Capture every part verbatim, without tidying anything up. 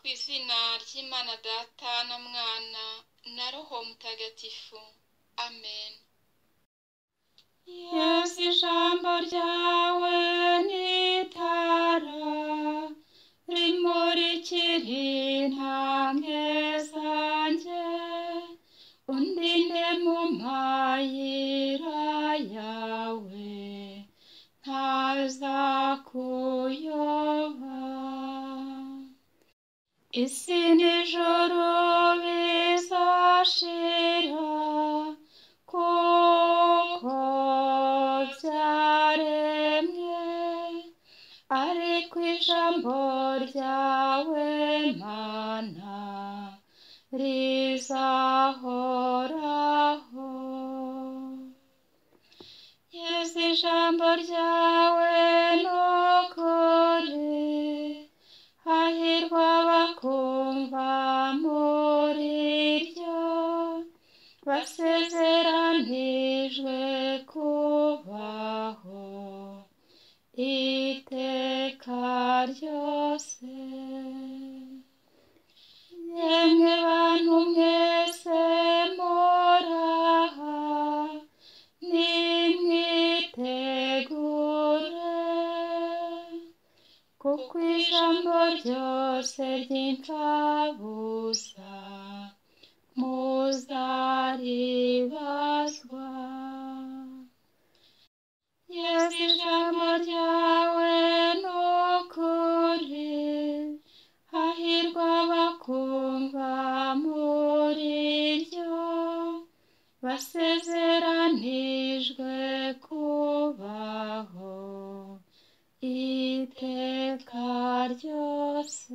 Ku izina ry'Imana Data na Mwana na Roho Mutagatifu. Amen. Yesu, ijambo ryawe ni itara rimurikira intambwe zanjye, undinde mu mayira yawe ntazakuyoba. Isi n'ijuru bizashira kuko byaremwe, ariko ijambo ryawe Mana rizahoraho. Yesu, ijambo ryawe ni ukuri, hahirwa abakumva muri ryo, basezeranijwe kubaho iteka ryose. Yemwe bantu mwese muraha, nimwitegure, kuko ijambo ryose ry'imfabusa muzaribazwa. Yesu, ijambo ryawe ni ukuri, hahirwa abakumva muri ryo, basezeranijwe kubaho iteka ryose.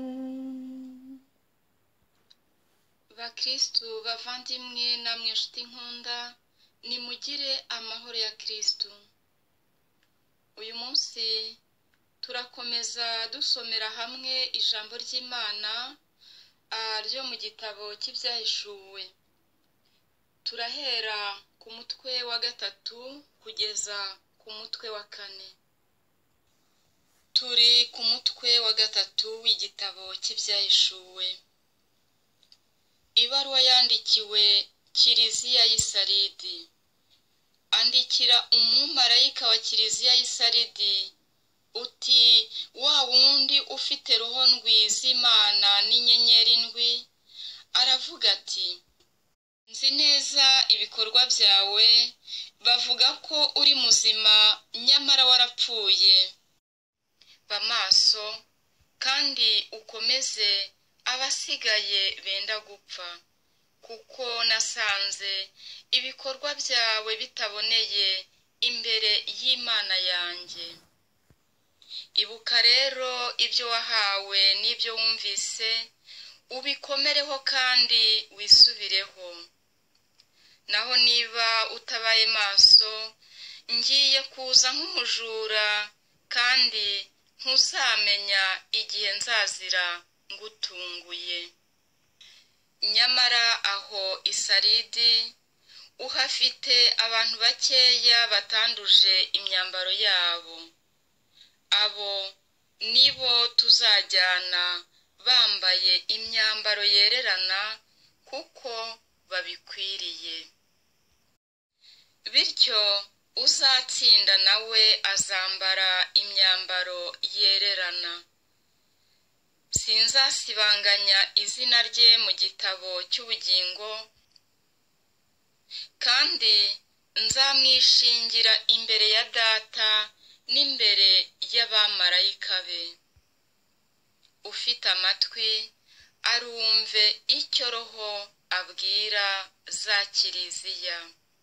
Bakristu bavandimwe namwe nshuti nkunda, nimugire amahoro ya Kristu. Uyu munsi turakomeza dusomera hamwe ijambo ry'Imana ryo mu gitabo cy'Ibyahishuwe. Turahera ku mutwe wa gatatu kugeza ku mutwe wa kane. Turi ku mutwe wa gatatu w'igitabo cy'Ibyahishuwe. Ibaruwa yandikiwe Kiliziya y'i Saridi. Andikira umumarayika wa Kiliziya y'i Saridi uti: wa wundi ufite roho ndwi z'Imana n'inyenyeri ndwi, aravuga ati: nzi neza ibikorwa byawe, bavuga ko uri muzima nyamara warapfuye. Ba maso kandi ukomeze abasigaye benda gupfa, kuko nasanze ibikorwa byawe bitaboneye imbere y'Imana yanjye. Ibuka rero ibyo wahawe n'ibyo wumvise, ubikomereho kandi wisubireho. Naho niba utabaye maso, ngiye kuza nk'umujura, kandi ntuzamenya igihe nzazira ngutunguye. Nyamara aho i Saridi uhafite abantu bakeya batanduje imyambaro yabo. Abo nibo tuzajyana bambaye imyambaro yererana, kuko babikwiriye. Bityo uzatsinda nawe azambara imyambaro yererana. Sinzasibanganya izina rye mu gitabo cy'ubugingo, kandi nzamwishingira imbere ya Data n'imbere y'abamarayika be. Ufite amatwi arumve icyo Roho abwira za Kiliziya.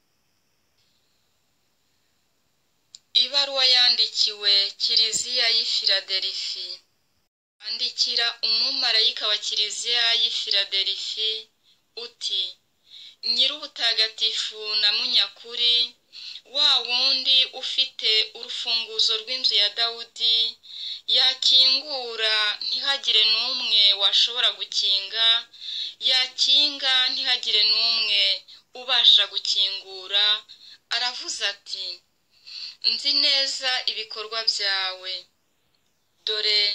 Ibaruwa yandikiwe Kiliziya y'i Filadelifi. Andikira umumarayika wa Kiliziya y'i Filadelifi uti: nyir'ubutagatifu na munyakuri, wa wundi ufite urufunguzo rw'inzu ya Dawudi, yakingura ntihagire n'umwe washobora gukinga, yakinga ntihagire n'umwe ubasha gukingura, aravuze ati: nzi neza ibikorwa byawe, dore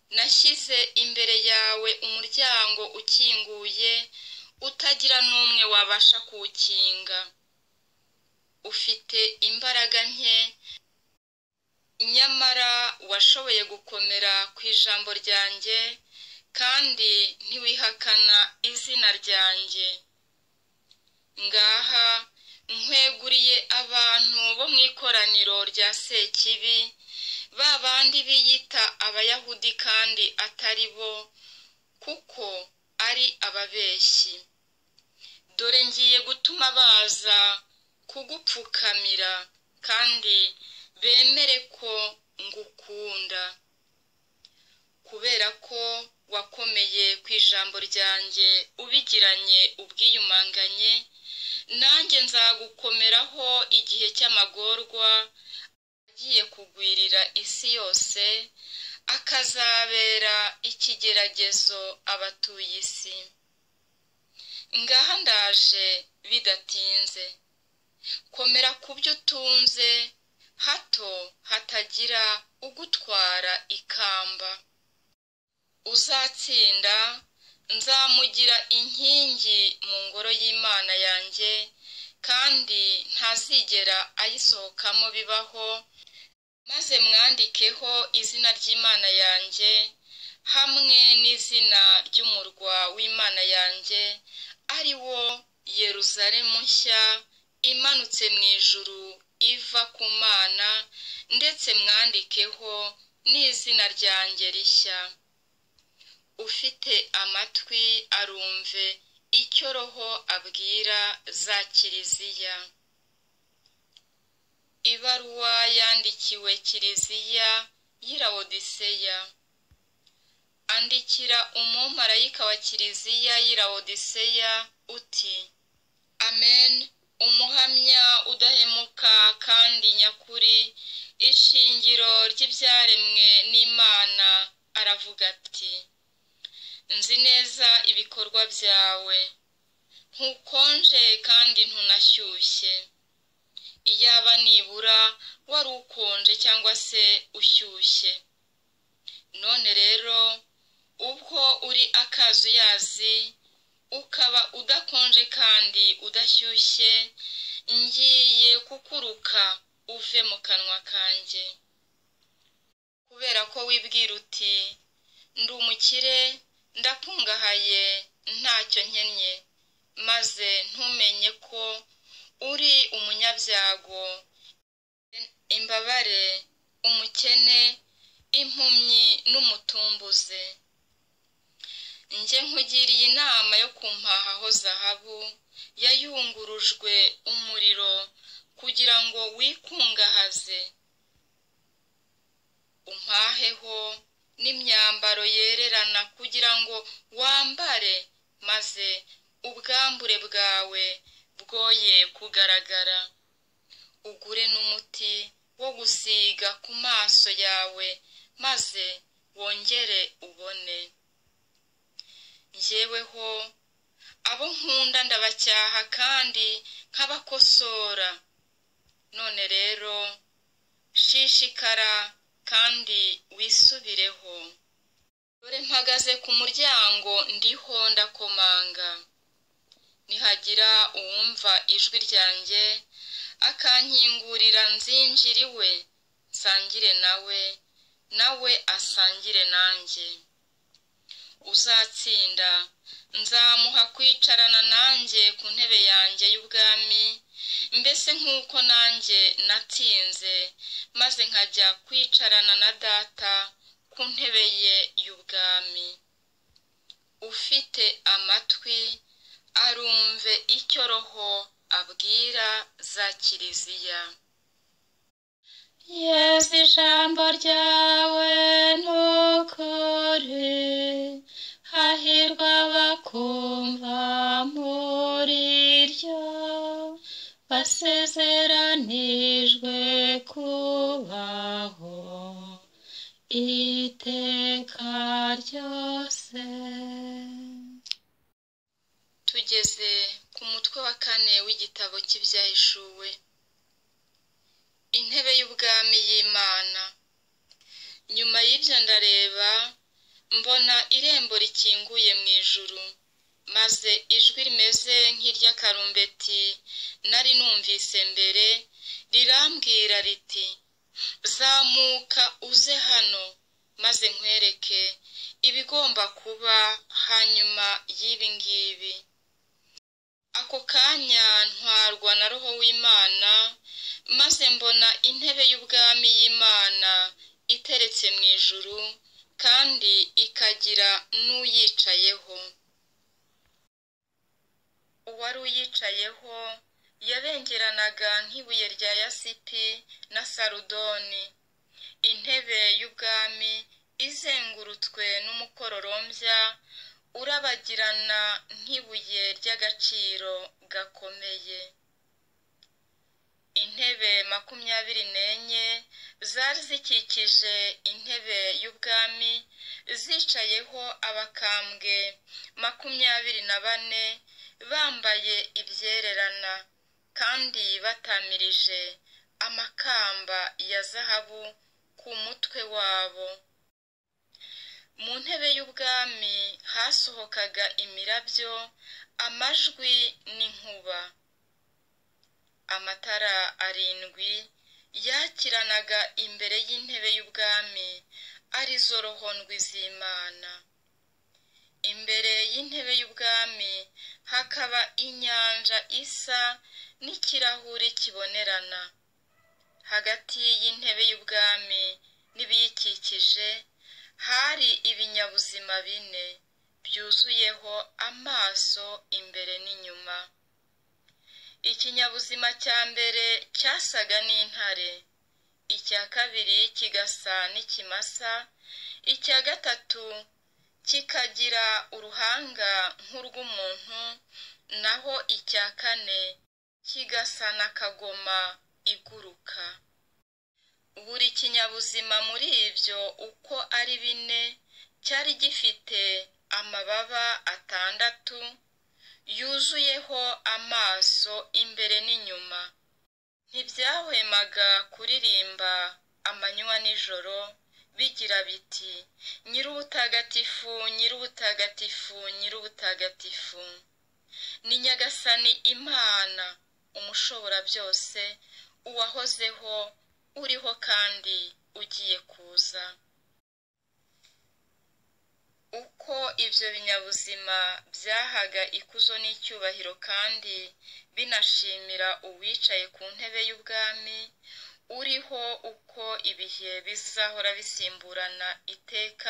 nashyize imbere yawe umuryango ukinguye utagira n'umwe wabasha kuwukinga. Ufite imbaraga nke, nyamara washoboye gukomera ku ijambo ryanjye kandi ntiwihakana izina ryanjye. Ngaha nkweguriye abantu bo mu ikoraniro rya Sekibi, ba bandi biyita Abayahudi kandi atari bo, kuko ari ababeshyi. Dore ngiye gutuma baza kugupfukamira kandi bemere ko ngukunda. Kubera ko wakomeye ku ijambo ryanjye ubigiranye ubwiyumanganye, nanjye nzagukomeraho igihe cy'amagorwa agiye kugwirira isi yose, akazabera ikigeragezo abatuye isi. Ngaha ndaje bidatinze. Komera ku byo utunze, hato hatagira ugutwara ikamba. Uzatsinda nzamugira inkingi mu ngoro y'Imana yanjye, kandi ntazigera ayisohokamo bibaho, maze mwandikeho izina ry'Imana yanjye hamwe n'izina ry'umurwa w'Imana yanjye, ari wo Yeruzalemu nshya imanutse mu ijuru iva ku Mana, ndetse mwandikeho n'izina ryanjye rishya. Ufite amatwi arumve icyo Roho abwira za kiliziya. Ibaruwa yandikiwe kiliziya y'i Lawodiseya. Andikira umumarayika wa kiliziya y'i Lawodiseya uti: Amen, umuhamya udahemuka kandi nyakuri, ishingiro ry'ibyaremwe n'Imana, aravuga ati: Nzi neza ibikorwa byawe, ntukonje kandi ntunashyushye. Iyaba nibura wari ukonje cyangwa se ushyushye. None rero, ubwo uri akazuyazi, ukaba udakonje kandi udashyushye, ngiye kukuruka uve mu kanwa kanjye. Kubera ko wibwira uti: Ndi umukire, ndakungahaye, ntacyo nkennye, maze ntumenye ko uri umunyabyago, imbabare, umukene, impumyi n'umutumbuze. Njye nkugiriye inama yo kumpahaho zahabu yayungurujwe umuriro, kugira ngo wikungahaze. Umpaheho n'imyambaro yererana kugira ngo wambare, maze ubwambure bwawe bwoye kugaragara. Ugure n'umuti wo gusiga ku maso yawe, maze wongere ubone. Njyeweho abo nkunda ndabacyaha kandi nkabakosora. None rero shishikara kandi wisubireho. Dore mpagaze ku muryango ndiho ndakomanga. Nihagira uwumva ijwi ryanjye akankingurira, nzinjira iwe, nsangire nawe, nawe asangire nanjye. Uzatsinda nzamuha kwicarana nanjye ku ntebe yanjye y'ubwami, mbese nk'uko nanjye natsinze, maze nkajya kwicarana na Data ku ntebe ye y'ubwami. Ufite amatwi arumve icyo Roho abwira za kiliziya. Yesu, ijambo ryawe nukuri, hahirwa abakumva muri ryo, basezeranijwe kubaho iteka ryose. Tugeze ku mutwe wa kane w'igitabo cy'ibyahishuwe. Intebe y'ubwami y'Imana. Nyuma y'ibyo ndareba, mbona irembo rikinguye mu ijuru, maze ijwi rimeze nk'iry'akarumbeti nari numvise mbere rirambwira riti, zamuka uze hano maze nkwereke ibigomba kuba hanyuma y'ibi ngibi. Ako kanya ntwarwa na Roho w'Imana, maze mbona intebe y'ubwami y'Imana iteretse mu ijuru, kandi ikagira n'uyicayeho. Uwari uyicayeho yabengeranaga nk'ibuye rya yasipi na sarudoni. Intebe y'ubwami izengurutswe n'umukororombya urabagirana nk'ibuye ry'agaciro gakomeye. Intebe makumyabiri n'enye zari zikikije intebe y'ubwami, zicayeho abakambwe makumyabiri na bane bambaye ibyererana, kandi batamirije amakamba ya zahabu ku mutwe wabo. Mu ntebe y'ubwami hasohokaga imirabyo, amajwi n'inkuba. Amatara arindwi yakiranaga imbere y'intebe y'ubwami, arizo roho ndwi z'Imana. Imbere y'intebe y'ubwami hakaba inyanja isa n'ikirahuri kibonerana. Hagati y'intebe y'ubwami n'ibiyikikije hari ibinyabuzima bine byuzuyeho amaso imbere n'inyuma. Ikinyabuzima cya mbere cyasaga n'intare, icya kabiri kigasa n'ikimasa, icya gatatu kikagira uruhanga nk'urw'umuntu, naho icya kane kigasa n'akagoma iguruka. Buri kinyabuzima muri ibyo uko ari bine cyari gifite amababa atandatu yuzuyeho amaso imbere n'inyuma. Ntibyahwemaga kuririmba amanywa n'ijoro bigira biti, Nyir'ubutagatifu, Nyir'ubutagatifu, Nyir'ubutagatifu. Ni Nyagasani Imana umushobora byose, uwahozeho, uriho kandi ugiye kuza. Uko ibyo binyabuzima byahaga ikuzo n'icyubahiro kandi binashimira uwicaye ku ntebe y'ubwami, uriho uko ibihe bizahora bisimburana iteka,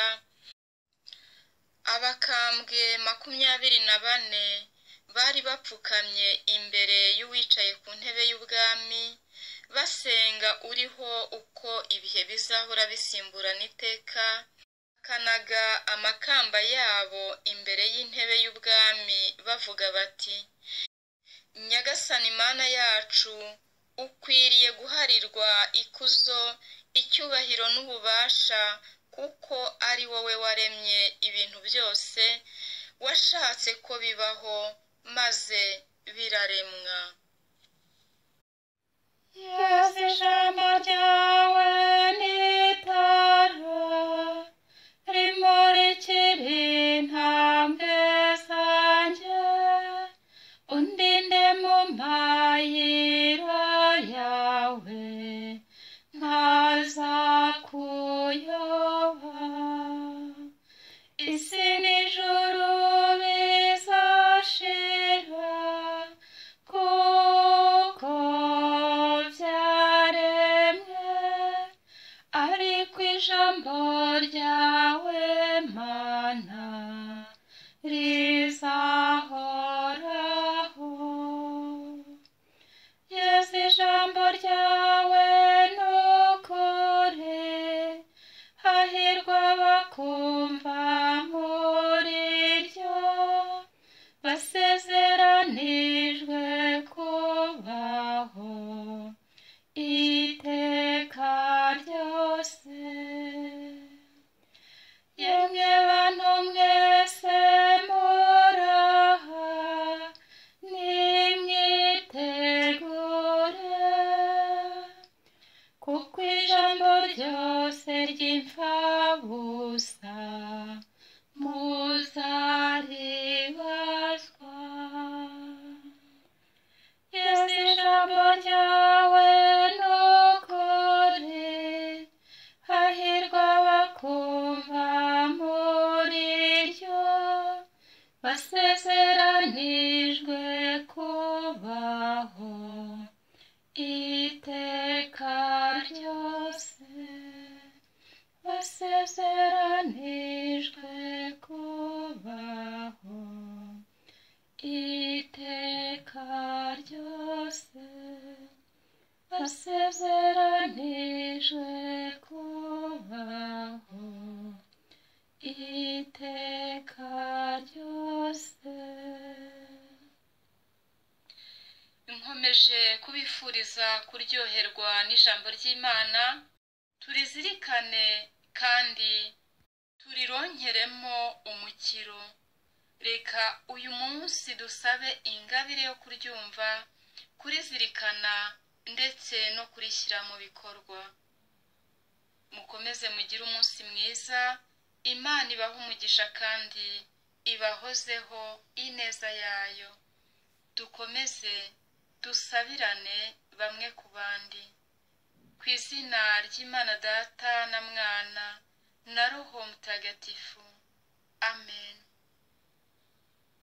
abakambwe makumyabiri na bane bari bapfukamye imbere y'uwicaye ku ntebe y'ubwami, basenga uriho uko ibihe bizahora bisimburana iteka, kanaga amakamba yabo imbere y'intebe y'ubwami bavuga bati, Nyagasani Mana yacu, ukwiriye guharirwa ikuzo, icyubahiro n'ububasha, kuko ari wowe waremye ibintu byose, washatse ko bibaho maze biraremwa. Yesu, ijambo ryawe ni itara rimurikira intambwe zanjye, undinde mu mayira yawe ntaza kuyoba. Isi n'ijuru bizashira kuko byaremwe, ariko ijambo ryawe Mana rizahoraho. Yesu, ijambo ryawe ni ukuri, hahirwa abakumva muri kubaho iteka ryose, basezeranijwe kubaho iteka ryose. Nkomeje kubifuriza kuryoherwa n'ijambo ry'Imana, turizirikane kandi turironkeremo umukiro. Reka uyu munsi dusabe ingabire yo kuryumva, kurizirikana ndetse no kurishyira mu bikorwa. Mukomeze mugire umunsi mwiza, Imana ibahe umugisha kandi ibahozeho ineza yayo. Dukomeze dusabirane bamwe ku bandi. Ku izina ry'Imana Data na Mwana na Roho Mutagatifu. Amen.